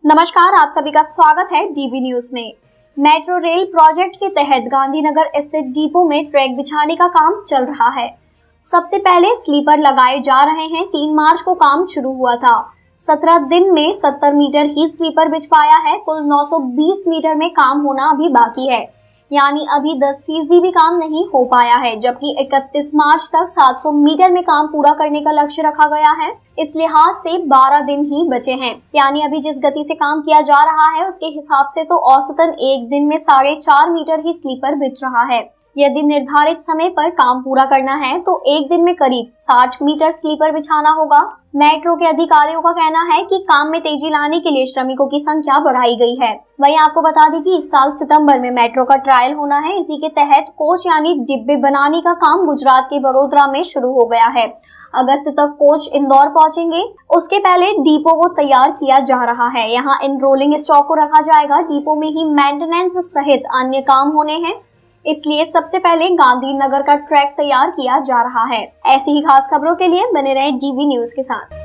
नमस्कार, आप सभी का स्वागत है डीबी न्यूज में। मेट्रो रेल प्रोजेक्ट के तहत गांधीनगर स्थित डिपो में ट्रैक बिछाने का काम चल रहा है। सबसे पहले स्लीपर लगाए जा रहे हैं। 3 मार्च को काम शुरू हुआ था। 17 दिन में 70 मीटर ही स्लीपर बिछ पाया है। कुल 920 मीटर में काम होना अभी बाकी है, यानी अभी 10% भी काम नहीं हो पाया है, जबकि 31 मार्च तक 700 मीटर में काम पूरा करने का लक्ष्य रखा गया है। इस लिहाज से 12 दिन ही बचे हैं, यानी अभी जिस गति से काम किया जा रहा है उसके हिसाब से तो औसतन एक दिन में 4.5 मीटर ही स्लीपर बिछ रहा है। यदि निर्धारित समय पर काम पूरा करना है तो एक दिन में करीब 60 मीटर स्लीपर बिछाना होगा। मेट्रो के अधिकारियों का कहना है कि काम में तेजी लाने के लिए श्रमिकों की संख्या बढ़ाई गई है। वहीं आपको बता दें कि इस साल सितंबर में मेट्रो का ट्रायल होना है। इसी के तहत कोच यानी डिब्बे बनाने का काम गुजरात के वडोदरा में शुरू हो गया है। अगस्त तक कोच इंदौर पहुंचेंगे। उसके पहले डिपो को तैयार किया जा रहा है। यहाँ इन रोलिंग स्टॉक को रखा जाएगा। डिपो में ही मेंटेनेंस सहित अन्य काम होने हैं, इसलिए सबसे पहले गांधीनगर का ट्रैक तैयार किया जा रहा है। ऐसी ही खास खबरों के लिए बने रहें डीबी न्यूज के साथ।